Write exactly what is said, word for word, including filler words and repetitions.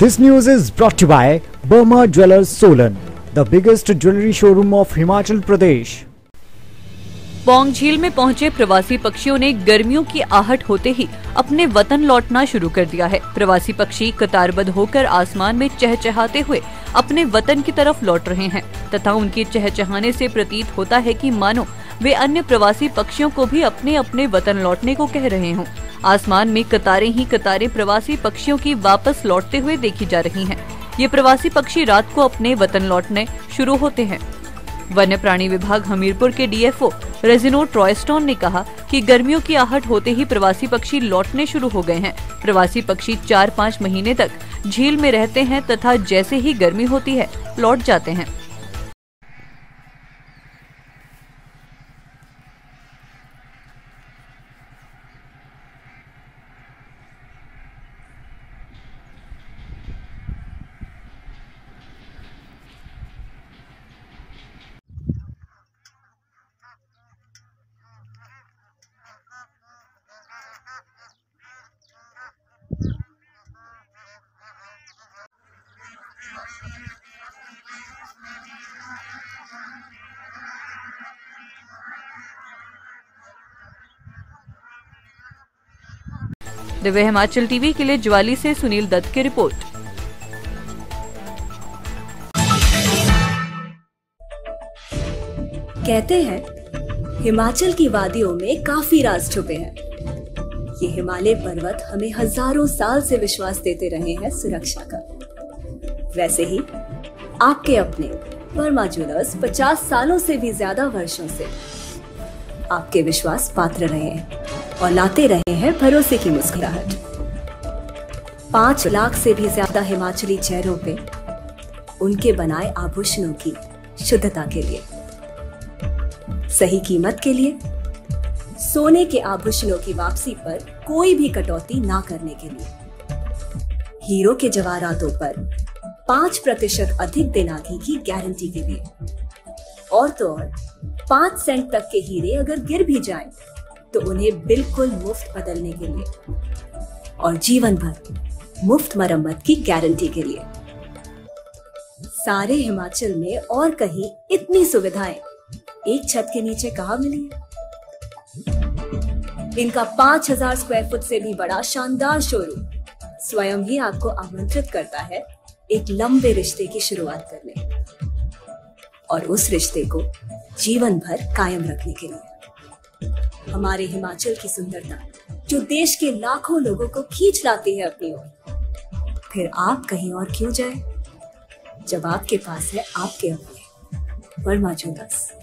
This news is brought to you by Burma Jewelers Solan, the biggest jewelry showroom of Himachal Pradesh. Pong झील में पहुंचे प्रवासी पक्षियों ने गर्मियों की आहट होते ही अपने वतन लौटना शुरू कर दिया है। प्रवासी पक्षी कतारबद्ध होकर आसमान में चहचहाते हुए अपने वतन की तरफ लौट रहे हैं तथा उनके चहचहाने से प्रतीत होता है कि मानो वे अन्य प्रवासी पक्षियों को भी अपने अपने वतन लौटने को कह रहे हों। आसमान में कतारें ही कतारें प्रवासी पक्षियों की वापस लौटते हुए देखी जा रही हैं। ये प्रवासी पक्षी रात को अपने वतन लौटने शुरू होते हैं। वन्य प्राणी विभाग हमीरपुर के डीएफओ रेजिनो ट्रॉयस्टोन ने कहा कि गर्मियों की आहट होते ही प्रवासी पक्षी लौटने शुरू हो गए हैं। प्रवासी पक्षी चार पाँच महीने तक झील में रहते हैं तथा जैसे ही गर्मी होती है लौट जाते हैं। दिव्य हिमाचल टीवी के लिए ज्वाली से सुनील दत्त की रिपोर्ट। कहते हैं हिमाचल की वादियों में काफी राज छुपे हैं। ये हिमालय पर्वत हमें हजारों साल से विश्वास देते रहे हैं सुरक्षा का। वैसे ही आपके अपने वर्मा ज्वेलर्स पचास सालों से भी ज्यादा वर्षों से आपके विश्वास पात्र रहे हैं और लाते रहे हैं भरोसे की मुस्कुराहट। पांच लाख से भी ज्यादा हिमाचली चेहरों पे उनके बनाए आभूषणों की शुद्धता के लिए, सही कीमत के लिए, सोने के आभूषणों की वापसी पर कोई भी कटौती ना करने के लिए, हीरो के जवाहरातों पर पांच प्रतिशत अधिक दिनागी की गारंटी के लिए, और तो और पांच सेंट तक के हीरे अगर गिर भी जाएं तो उन्हें बिल्कुल मुफ्त बदलने के लिए, और जीवन भर मुफ्त मरम्मत की गारंटी के लिए। सारे हिमाचल में और कहीं इतनी सुविधाएं एक छत के नीचे कहाँ मिली है? इनका पांच हजार स्क्वायर फुट से भी बड़ा शानदार शोरूम स्वयं ही आपको आमंत्रित करता है एक लंबे रिश्ते की शुरुआत करने और उस रिश्ते को जीवन भर कायम रखने के लिए। हमारे हिमाचल की सुंदरता जो देश के लाखों लोगों को खींच लाती है अपनी ओर, फिर आप कहीं और क्यों जाए जब आपके पास है आपके अपने वर्मा ज्वेलर्स।